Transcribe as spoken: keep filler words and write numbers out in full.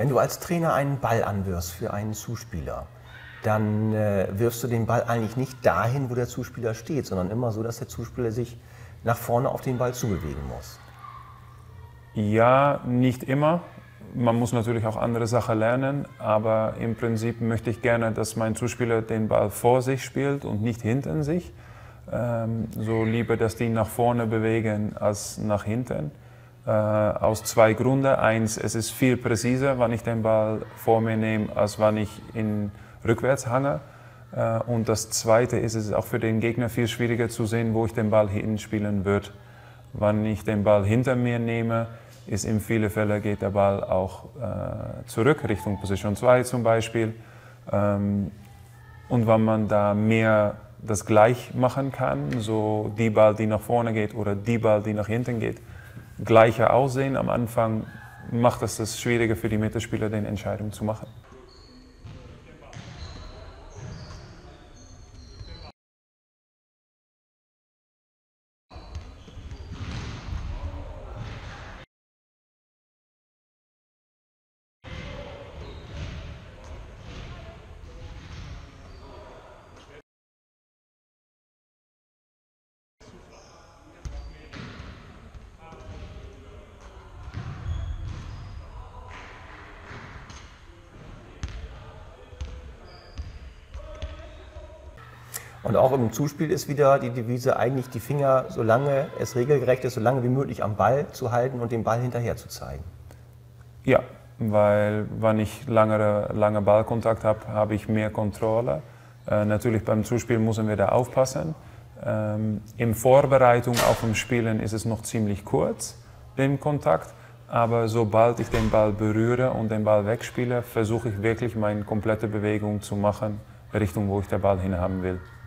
Wenn du als Trainer einen Ball anwirfst für einen Zuspieler, dann äh, wirfst du den Ball eigentlich nicht dahin, wo der Zuspieler steht, sondern immer so, dass der Zuspieler sich nach vorne auf den Ball zubewegen muss. Ja, nicht immer. Man muss natürlich auch andere Sachen lernen, aber im Prinzip möchte ich gerne, dass mein Zuspieler den Ball vor sich spielt und nicht hinter sich. Ähm, so lieber, dass die nach vorne bewegen als nach hinten. Äh, aus zwei Gründen. Eins, es ist viel präziser, wann ich den Ball vor mir nehme, als wann ich ihn rückwärts hange. Äh, und das Zweite ist, es ist auch für den Gegner viel schwieriger zu sehen, wo ich den Ball hinspielen würde. Wenn ich den Ball hinter mir nehme, ist in vielen Fällen geht der Ball auch äh, zurück, Richtung Position zwei zum Beispiel. Ähm, und wenn man da mehr das gleich machen kann, so die Ball, die nach vorne geht oder die Ball, die nach hinten geht, gleicher aussehen am Anfang, macht es das schwieriger für die Mitspieler, die Entscheidung zu machen. Und auch im Zuspiel ist wieder die Devise, eigentlich die Finger, solange es regelgerecht ist, so lange wie möglich am Ball zu halten und den Ball hinterher zu zeigen. Ja, weil wenn ich lange, lange Ballkontakt habe, habe ich mehr Kontrolle. Äh, natürlich beim Zuspiel müssen wir da aufpassen. Ähm, in Vorbereitung auf dem Spielen ist es noch ziemlich kurz, den Kontakt. Aber sobald ich den Ball berühre und den Ball wegspiele, versuche ich wirklich meine komplette Bewegung zu machen, Richtung, wo ich den Ball hinhaben will.